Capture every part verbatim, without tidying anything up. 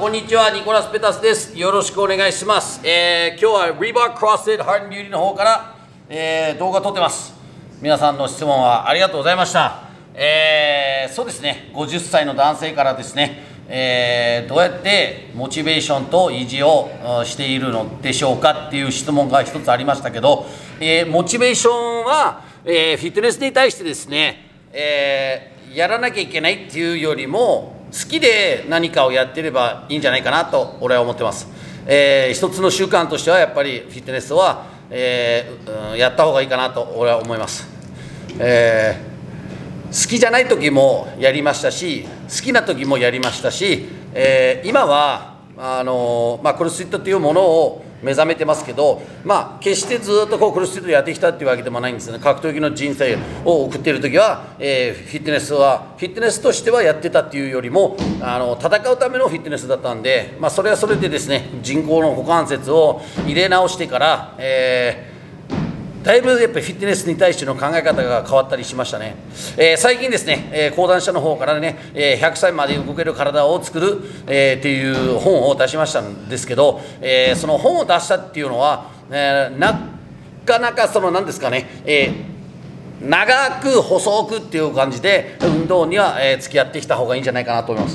こんにちは、ニコラス・ペタスです。よろしくお願いします。えー、今日は Reebok CrossFit Heart and Beauty の方から、えー、動画撮ってます。皆さんの質問はありがとうございました。えー、そうですね、ごじゅっさいの男性からですね、えー、どうやってモチベーションと維持をしているのでしょうかっていう質問が一つありましたけど、えー、モチベーションは、えー、フィットネスに対してですね、えー、やらなきゃいけないっていうよりも好きで何かをやってればいいんじゃないかなと俺は思ってます。えー、一つの習慣としてはやっぱりフィットネスは、えーうん、やった方がいいかなと俺は思います。えー、好きじゃない時もやりましたし、好きな時もやりましたし、えー、今はあのーまあ、クロスフィットというものを目覚めてますけど、まあ、決してずっとこうクロスフィットやってきたっていうわけでもないんですね。格闘技の人生を送っている時は、えー、フィットネスはフィットネスとしてはやってたっていうよりもあの戦うためのフィットネスだったんで、まあ、それはそれでですね、人工の股関節を入れ直してから、えーだいぶやっぱりフィットネスに対しての考え方が変わったりしましたね。えー、最近ですね、えー、講談社の方からね、えー、ひゃくさいまで動ける体を作る、えー、っていう本を出しましたんですけど、えー、その本を出したっていうのは、えー、なかなかその何ですかね、えー、長く細くっていう感じで運動には、えー、付き合ってきた方がいいんじゃないかなと思います。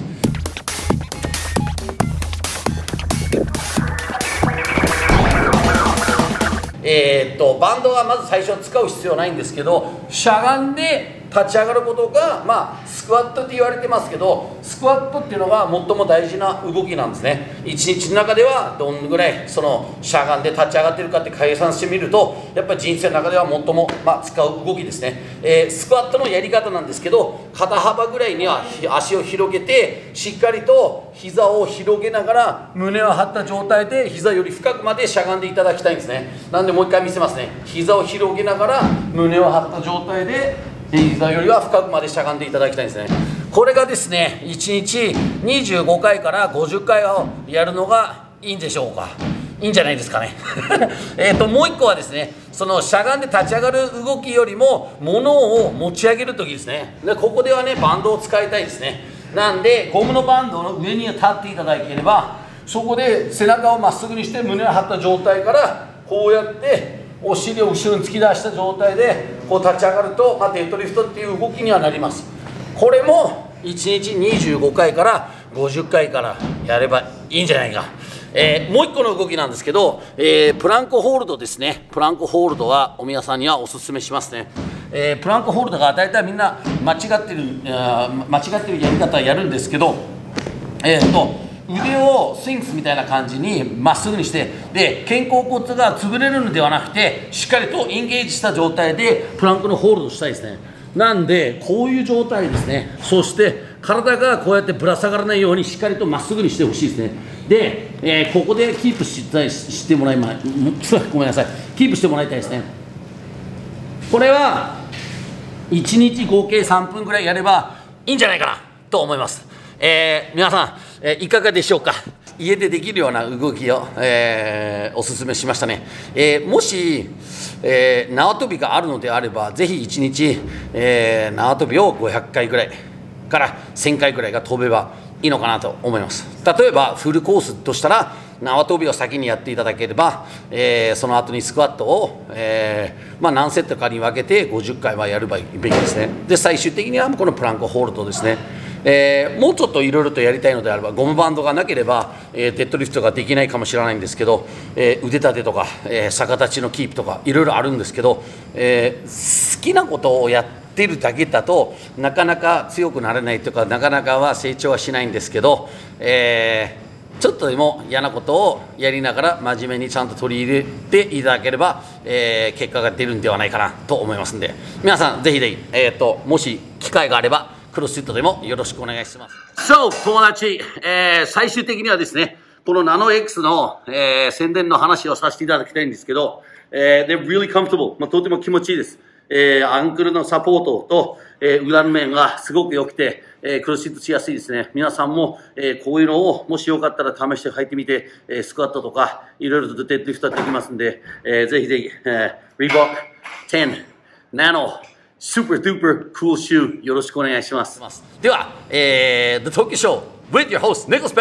えー、っとバンドはまず最初使う必要ないんですけど、しゃがんで立ち上がることが、まあ、スクワットって言われてますけど、スクワットっていうのが最も大事な動きなんですね。一日の中ではどんぐらいそのしゃがんで立ち上がってるかって計算してみると、やっぱり人生の中では最も、まあ、使う動きですね。えー、スクワットのやり方なんですけど、肩幅ぐらいには足を広げて、しっかりと膝を広げながら胸を張った状態で膝より深くまでしゃがんでいただきたいんですね。なんでもう一回見せますね。膝を広げながら胸を張った状態で膝よりは深くまでしゃがんでいただきたいんですね。これがですね、いちにちにじゅうごかいからごじゅっかいをやるのがいいんでしょうか。いいんじゃないですかね。えっともう一個はですね、そのしゃがんで立ち上がる動きよりも物を持ち上げる時ですね。でここではね、バンドを使いたいですね。なんでゴムのバンドの上に立っていただければ、そこで背中をまっすぐにして胸を張った状態からこうやってお尻を後ろに突き出した状態でこう立ち上がると、まあ、デッドリフトっていう動きにはなります。これもいちにちにじゅうごかいからごじゅっかいからやればいいんじゃないか。えー、もう一個の動きなんですけど、えー、プランクホールドですね。プランクホールドはお皆さんにはおすすめしますね。えー、プランクホールドが大体みんな間違ってる間違ってるやり方はやるんですけど、えー、っと腕をスフィンクスみたいな感じにまっすぐにして、で肩甲骨が潰れるのではなくて、しっかりとエンゲージした状態でプランクのホールドしたいですね。なんでこういう状態ですね。そして体がこうやってぶら下がらないようにしっかりとまっすぐにしてほしいですね。で、えー、ここでキープしたいしてもらいまごめんなさいキープしてもらいたいですね。これはいちにち合計さんぷんぐらいやればいいんじゃないかなと思います。えー、皆さん、えー、いかがでしょうか。家でできるような動きを、えー、おすすめしましたね。えー、もし、えー、縄跳びがあるのであれば、ぜひいちにち、えー、縄跳びをごひゃっかいぐらいからせんかいぐらいが飛べばいいのかなと思います。例えばフルコースとしたら縄跳びを先にやっていただければ、えー、その後にスクワットを、えーまあ、何セットかに分けてごじゅっかいはやるべきですね。で最終的にはこのプランクホールドですね。えー、もうちょっといろいろとやりたいのであれば、ゴムバンドがなければ、えー、デッドリフトができないかもしれないんですけど、えー、腕立てとか、えー、逆立ちのキープとかいろいろあるんですけど、えー、好きなことをやってるだけだとなかなか強くなれないというか、なかなかは成長はしないんですけど、えー、ちょっとでも嫌なことをやりながら真面目にちゃんと取り入れていただければ、えー、結果が出るんではないかなと思いますんで、皆さんぜひぜひ、えー、ともし機会があればクロスフィットでもよろしくお願いします。So 友達、えー、最終的にはですね、このナノ X の、えー、宣伝の話をさせていただきたいんですけど、えー、they're really comfortable、まあ、とても気持ちいいです。えー、アンクルのサポートと、えー、裏の面がすごく良くて、えー、クロスフィットしやすいですね。皆さんも、えー、こういうのをもしよかったら試して履いてみて、えー、スクワットとかいろいろとデッドリフトできますんで、えー、ぜひぜひ、えー、Reebok テン Nano Super Duper Cool Shoe よろしくお願いします。では、えー、The Tokyo Show with your host Nicholas Pettis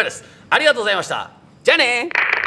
ありがとうございました。じゃあね。